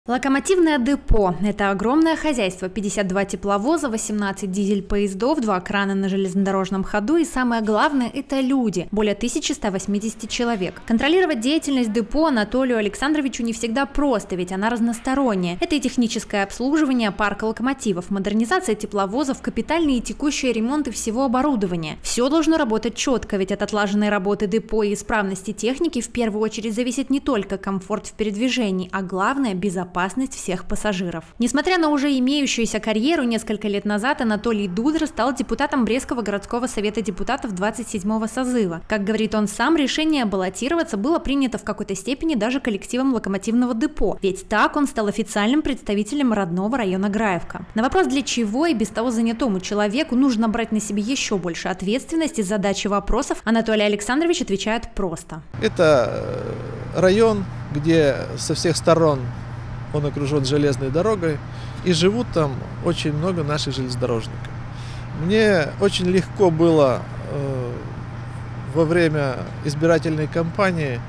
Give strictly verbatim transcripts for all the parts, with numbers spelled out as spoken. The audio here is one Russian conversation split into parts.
Локомотивное депо – это огромное хозяйство, пятьдесят два тепловоза, восемнадцать дизель-поездов, два крана на железнодорожном ходу и самое главное – это люди, более тысячи ста восьмидесяти человек. Контролировать деятельность депо Анатолию Александровичу не всегда просто, ведь она разносторонняя. Это и техническое обслуживание парка локомотивов, модернизация тепловозов, капитальные и текущие ремонты всего оборудования. Все должно работать четко, ведь от отлаженной работы депо и исправности техники в первую очередь зависит не только комфорт в передвижении, а главное – безопасность. Безопасность всех пассажиров. Несмотря на уже имеющуюся карьеру, несколько лет назад Анатолий Дудра стал депутатом Брестского городского совета депутатов двадцать седьмого созыва. Как говорит он сам, решение баллотироваться было принято в какой-то степени даже коллективом локомотивного депо, ведь так он стал официальным представителем родного района Граевка. На вопрос, для чего и без того занятому человеку нужно брать на себе еще больше ответственности за задачи вопросов, Анатолий Александрович отвечает просто. Это район, где со всех сторон он окружен железной дорогой, и живут там очень много наших железнодорожников. Мне очень легко было э, во время избирательной кампании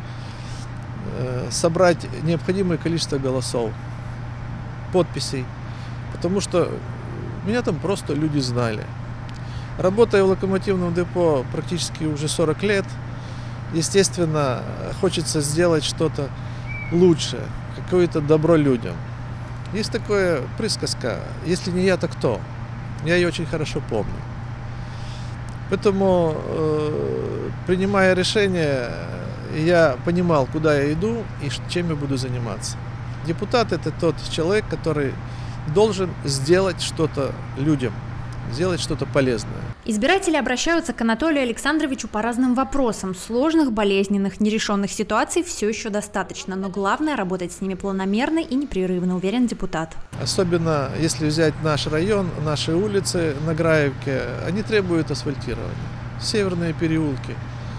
э, собрать необходимое количество голосов, подписей, потому что меня там просто люди знали. Работая в локомотивном депо практически уже сорок лет, естественно, хочется сделать что-то лучшее, какое-то добро людям. Есть такая присказка: если не я, то кто? Я ее очень хорошо помню. Поэтому, э, принимая решение, я понимал, куда я иду и чем я буду заниматься. Депутат – это тот человек, который должен сделать что-то людям, сделать что-то полезное. Избиратели обращаются к Анатолию Александровичу по разным вопросам. Сложных, болезненных, нерешенных ситуаций все еще достаточно, но главное – работать с ними планомерно и непрерывно, уверен депутат. Особенно если взять наш район, наши улицы на Граевке, они требуют асфальтирования. Северные переулки.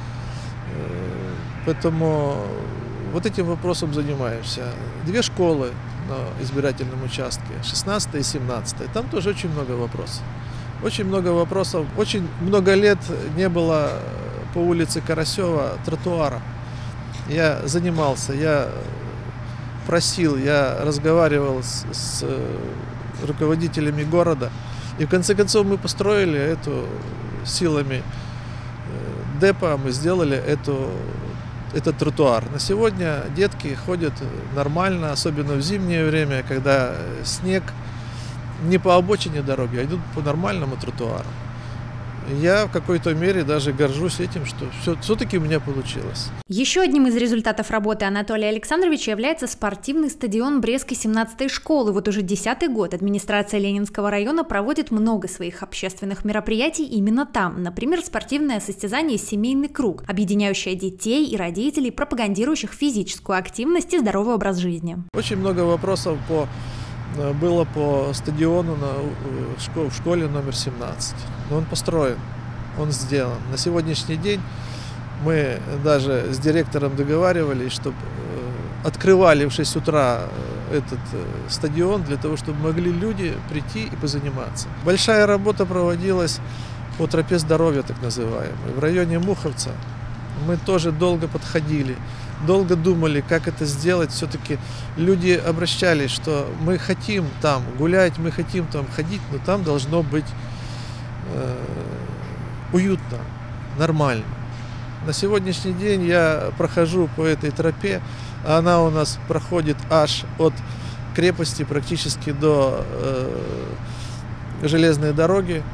Поэтому вот этим вопросом занимаемся. Две школы на избирательном участке, шестнадцатая и семнадцатая. Там тоже очень много вопросов. Очень много вопросов. Очень много лет не было по улице Карасева тротуара. Я занимался, я просил, я разговаривал с, с руководителями города. И в конце концов мы построили эту силами депо, мы сделали эту, этот тротуар. На сегодня детки ходят нормально, особенно в зимнее время, когда снег. Не по обочине дороги, а идут по нормальному тротуару. Я в какой-то мере даже горжусь этим, что все-таки у меня получилось. Еще одним из результатов работы Анатолия Александровича является спортивный стадион Брестской семнадцатой школы. Вот уже десятый год администрация Ленинского района проводит много своих общественных мероприятий именно там. Например, спортивное состязание «Семейный круг», объединяющее детей и родителей, пропагандирующих физическую активность и здоровый образ жизни. Очень много вопросов по было по стадиону на, в школе номер семнадцать. Но он построен, он сделан. На сегодняшний день мы даже с директором договаривались, чтобы открывали в шесть утра этот стадион для того, чтобы могли люди прийти и позаниматься. Большая работа проводилась по тропе здоровья, так называемой. В районе Муховца мы тоже долго подходили. Долго думали, как это сделать. Все-таки люди обращались, что мы хотим там гулять, мы хотим там ходить, но там должно быть э, уютно, нормально. На сегодняшний день я прохожу по этой тропе, она у нас проходит аж от крепости практически до э, железной дороги.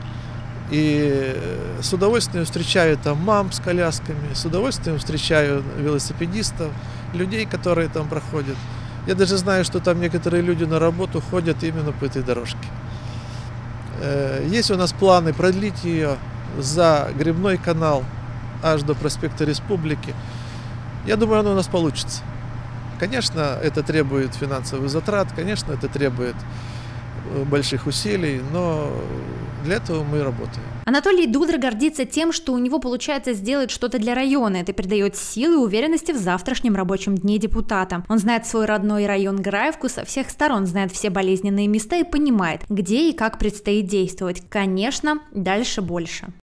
И с удовольствием встречаю там мам с колясками, с удовольствием встречаю велосипедистов, людей, которые там проходят. Я даже знаю, что там некоторые люди на работу ходят именно по этой дорожке. Есть у нас планы продлить ее за Грибной канал аж до проспекта Республики. Я думаю, оно у нас получится. Конечно, это требует финансовых затрат, конечно, это требует больших усилий, но для этого мы работаем. Анатолий Дудра гордится тем, что у него получается сделать что-то для района. Это придает силы и уверенности в завтрашнем рабочем дне депутата. Он знает свой родной район Граевку со всех сторон, знает все болезненные места и понимает, где и как предстоит действовать. Конечно, дальше больше.